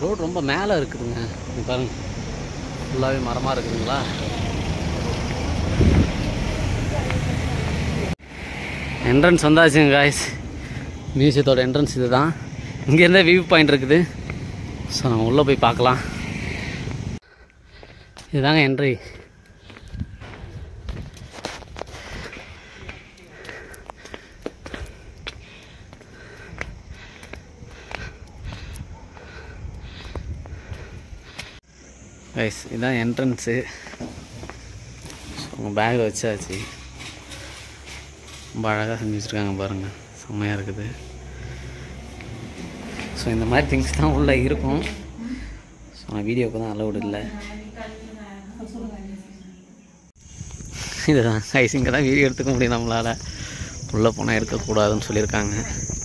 Road ரொம்ப மேலே இருக்குதுங்க. இது பாருங்க, ஃபுல்லாகவே மரமாக இருக்குதுங்களா. என்ட்ரன்ஸ் வந்தாச்சுங்க காய்ஸ். மியூசியத்தோட என்ட்ரன்ஸ் இது தான். இங்கேருந்தே வியூ பாயிண்ட் இருக்குது. ஸோ நம்ம உள்ளே போய் பார்க்கலாம். இதுதாங்க என்ட்ரி. கைஸ் இதுதான் என்ட்ரன்ஸு. ஸோ உங்கள் பேக் வச்சாச்சு. ரொம்ப அழகாக செஞ்சு வச்சுருக்காங்க பாருங்கள், செம்மையாக இருக்குது. ஸோ இந்த மாதிரி திங்ஸ் தான் உள்ளே இருக்கும். ஸோ நான் வீடியோவுக்கு தான் அலௌடு இல்லை. இதுதான் கைஸ், இங்கே தான் வீடியோ எடுத்துக்க முடியும் நம்மளால். உள்ளே போனால் எடுக்கக்கூடாதுன்னு சொல்லியிருக்காங்க.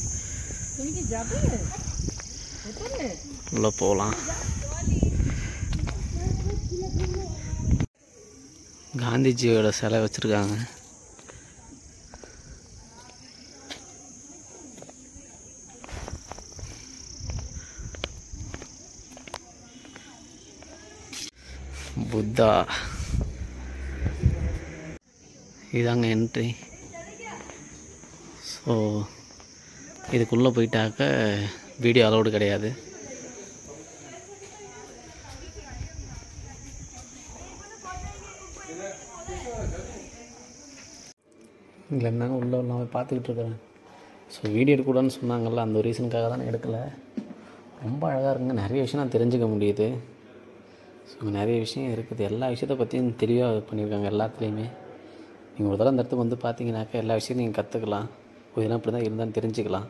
உள்ளே போகலாம். காந்திஜியோட சிலை வச்சுருக்காங்க. புத்தா. இதாங்க என்ட்ரி. ஸோ இதுக்குள்ளே போயிட்டாக்க வீடியோ அலௌடு கிடையாது. இங்கே இருந்தாங்க உள்ளே எல்லாமே பார்த்துக்கிட்டு இருக்கிறேன். ஸோ வீடியோ எடுக்கக்கூடாதுன்னு சொன்னாங்கல்ல, அந்த ஒரு ரீசனுக்காக தான் நான் எடுக்கலை. ரொம்ப அழகாக இருக்குங்க. நிறைய விஷயம் நான் தெரிஞ்சுக்க முடியுது. ஸோ நிறைய விஷயம் இருக்குது. எல்லா விஷயத்தை பற்றியும் தெளிவாக பண்ணியிருக்காங்க எல்லாத்துலேயுமே. நீங்கள் ஒரு தடவை அந்த இடத்துக்கு வந்து பார்த்தீங்கன்னாக்கா எல்லா விஷயத்தையும் நீங்கள் கற்றுக்கலாம். இதெல்லாம் இப்படி தான் இருந்தான்னு தெரிஞ்சுக்கலாம்.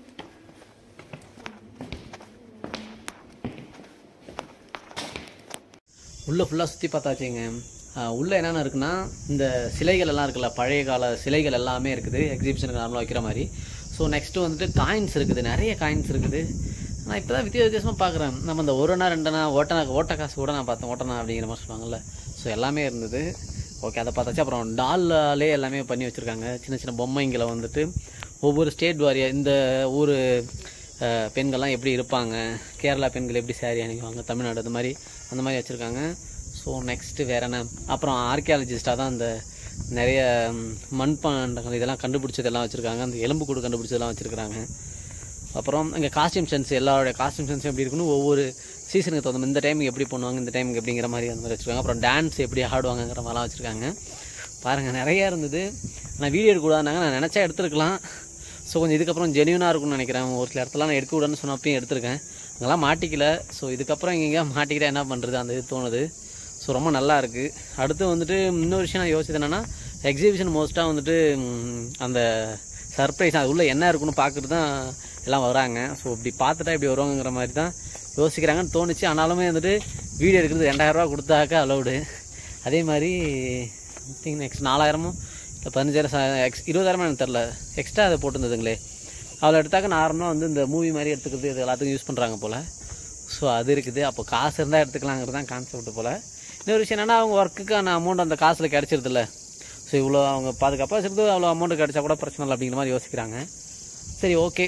உள்ளே ஃபுல்லாக சுற்றி பார்த்தாச்சுங்க. உள்ளே என்னென்ன இருக்குன்னா, இந்த சிலைகள் எல்லாம் இருக்குல்ல, பழைய கால சிலைகள் எல்லாமே இருக்குது. எக்ஸிபிஷனுக்கு நார்மலாக வைக்கிற மாதிரி. ஸோ நெக்ஸ்ட்டு வந்துட்டு காயின்ஸ் இருக்குது. நிறைய காயின்ஸ் இருக்குது. நான் இப்போ தான் வித்தியாசமாக பார்க்குறேன். நம்ம இந்த 1 அணா 2 அணா ஓட்ட காசு கூட நான் பார்த்தேன். ஓட்டனா அப்படிங்கிற மாதிரி சொல்லுவாங்கள்ல. ஸோ எல்லாமே இருந்தது. ஓகே, அதை பார்த்தாச்சு. அப்புறம் டால்லாலே எல்லாமே பண்ணி வச்சுருக்காங்க. சின்ன சின்ன பொம்மைங்களை வந்துட்டு ஒவ்வொரு ஸ்டேட் வாரியாக இந்த ஊர் பெண்கள்லாம் எப்படி இருப்பாங்க, கேரளா பெண்கள் எப்படி சாரி அணிவாங்க, தமிழ்நாடு அந்த மாதிரி வச்சுருக்காங்க. ஸோ நெக்ஸ்ட்டு வேறு என்ன, அப்புறம் ஆர்கியாலஜிஸ்டாக தான் அந்த நிறைய மண்பாண்டங்கள் இதெல்லாம் கண்டுபிடிச்சதெல்லாம் வச்சுருக்காங்க. அந்த எலும்பு கூடு கண்டுபிடிச்சதெல்லாம் வச்சுருக்காங்க. அப்புறம் இங்கே காஸ்டியூம் சென்ஸ், எல்லாரோடைய காஸ்டியூம் சென்ஸ் எப்படி இருக்குன்னு ஒவ்வொரு சீசனுக்கு தகுந்த இந்த டைமுக்கு எப்படி பண்ணுவாங்க, இந்த டைமுக்கு எப்படிங்கிற மாதிரி அந்த மாதிரி வச்சுருக்காங்க. அப்புறம் டான்ஸ் எப்படி ஆடுவாங்கங்கிற மாதிரிலாம் வச்சுருக்காங்க. பாருங்கள், நிறையா இருந்தது. நான் வீடியோ எடுக்கக்கூடாதுனாங்க, நான் நினச்சா எடுத்துருக்கலாம். ஸோ கொஞ்சம் இதுக்கப்புறம் ஜென்யூனாக இருக்கும்னு நினைக்கிறேன். ஒரு சில இடத்துல நான் எடுக்கக்கூடாதுன்னு சொன்னப்பையும் எடுத்திருக்கேன். அங்கெல்லாம் மாட்டிக்கல. ஸோ இதுக்கப்புறம் இங்கே மாட்டிக்கிட்டால் என்ன பண்ணுறது, அந்த இது தோணுது. ஸோ ரொம்ப நல்லா இருக்குது. அடுத்து வந்துட்டு இன்னொரு விஷயம் நான் யோசிச்சது என்னென்னா, எக்ஸிபிஷன் மோஸ்ட்டாக வந்துட்டு அந்த சர்ப்ரைஸ் அது உள்ளே என்ன இருக்குன்னு பார்க்குறது தான் எல்லாம் வராங்க. ஸோ இப்படி பார்த்துட்டா இப்படி வருவாங்கிற மாதிரி தான் யோசிக்கிறாங்கன்னு தோணுச்சு. ஆனாலுமே வந்துட்டு வீடியோ எடுக்கிறது 2000 ரூபா கொடுத்தாக்கா அலௌடு. அதே மாதிரி திங்க் நெக்ஸ்ட் 4000 இல்லை 15,000 20,000 எனக்கு தெரில, எக்ஸ்ட்ரா அதை போட்டுருந்ததுங்களே. அவ்வளோ எடுத்தாக்க நார்மலாக வந்து இந்த மூவி மாதிரி எடுத்துக்கிறது இது எல்லாத்துக்கும் யூஸ் பண்ணுறாங்க போல். ஸோ அது இருக்குது. அப்போ காசு இருந்தால் எடுத்துக்கலாங்கிறது தான் கான்செப்ட் போல். இன்னொரு விஷயம் என்னென்னா, அவங்க ஒர்க்குக்கான அமௌண்ட் அந்த காசில் கிடச்சிருதில்ல. ஸோ இவ்வளோ அவங்க பாதுகாப்பாக வச்சுருந்து அவ்வளோ அமௌண்ட்டு கிடச்சா கூட பிரச்சனை இல்லை அப்படிங்கிற மாதிரி யோசிக்கிறாங்க. சரி, ஓகே.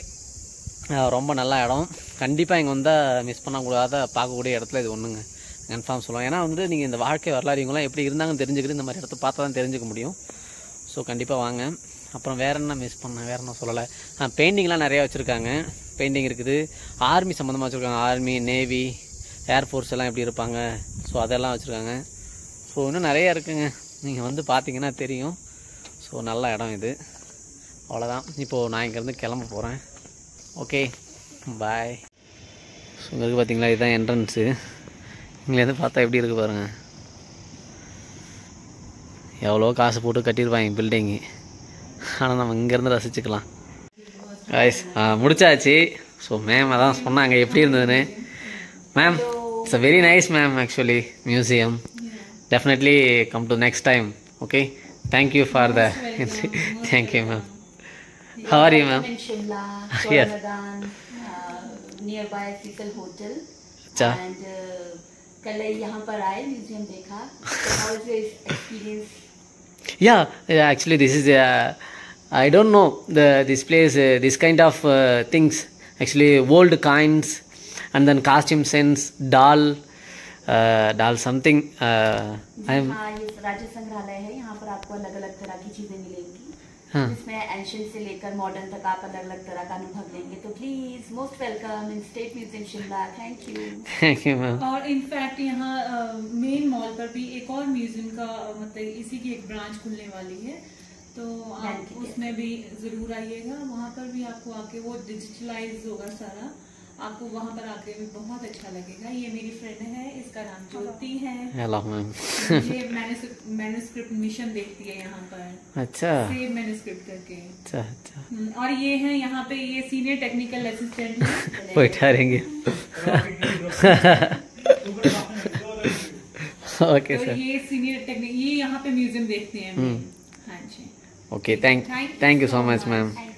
ரொம்ப நல்ல இடம். கண்டிப்பாக இங்கே வந்தால் மிஸ் பண்ணக்கூடாத பார்க்கக்கூடிய இடத்துல இது ஒன்றுங்க, கன்ஃபார்ம் சொல்லுவோம். ஏன்னா வந்து நீங்கள் இந்த வாழ்க்கை வரலாறு இவங்களாம் எப்படி இருந்தாங்கன்னு தெரிஞ்சுக்கிட்டு இந்த மாதிரி இடத்த பார்த்தா தான் தெரிஞ்சுக்க முடியும். ஸோ கண்டிப்பாக வாங்க. அப்புறம் வேறு என்ன மிஸ் பண்ணேன், வேறு என்ன சொல்லலை. பெயிண்டிங்லாம் நிறையா வச்சுருக்காங்க. பெயிண்டிங் இருக்குது. ஆர்மி சம்மந்தமாக வச்சுருக்காங்க. ஆர்மி, நேவி, ஏர்ஃபோர்ஸ் எல்லாம் எப்படி இருப்பாங்க, ஸோ அதெல்லாம் வச்சுருக்காங்க. ஸோ இன்னும் நிறையா இருக்குங்க. நீங்கள் வந்து பார்த்தீங்கன்னா தெரியும். ஸோ நல்ல இடம் இது. அவ்வளோதான். இப்போது நான் இங்கேருந்து கிளம்ப போகிறேன். ஓகே, பாய். ஸோ இங்கே இருக்குது பார்த்தீங்களா, இதுதான் என்ட்ரன்ஸு. இங்கேருந்து பார்த்தா எப்படி இருக்குது பாருங்கள். எவ்வளோ காசு போட்டு கட்டியிருப்பாங்க பில்டிங்கு. ஆனால் நம்ம இங்கேருந்து ரசிச்சுக்கலாம். காய்ஸ் முடிச்சாச்சு. ஸோ மேம் அதான் சொன்னாங்க எப்படி இருந்ததுன்னு. Ma'am, it's a very nice ma'am. Actually museum definitely come to next time. Okay, thank you for the thank you ma'am. How are you ma'am? In Shimla, Yes. nearby Cecil Hotel. अच्छा. And कल यहाँ पर आए, museum देखा. So how was your experience? Yeah, actually this is I don't know this place, this kind of things, actually old coins and then costume sense, doll something. I'm हाँ, ये राज्य संग्रहालय है। यहाँ पर आपको अलग अलग तरह की चीजें मिलेंगी, हाँ जिसमें एंशियंट से लेकर मॉडर्न तक आप अलग अलग तरह का अनुभव लेंगे। तो please most welcome in state museum Shimla. Thank you ma'am. और इनफैक्ट यहाँ मेन मॉल पर भी एक और म्यूजियम का मतलब इसी की एक ब्रांच खुलने वाली है, तो आप उसमें भी जरूर आइएगा। वहाँ पर भी आपको आके वो डिजिटलाइज होगा सारा, आपको वहाँ पर आके भी बहुत अच्छा लगेगा। ये मेरी फ्रेंड है, इसका नाम ज्योति है। Hello ma'am. ये मैन्युस्क्रिप्ट मिशन देखती है यहाँ पर। अच्छा सेम मैन्युस्क्रिप्ट करके। अच्छा अच्छा और ये है यहाँ पे, ये सीनियर टेक्निकल असिस्टेंट है। बैठा रहेंगे। ओके तो सर। ये सीनियर टेक्निक, ये यहाँ पे म्यूजियम देखते हैं। हाँ जी। Okay, thank you so much ma'am.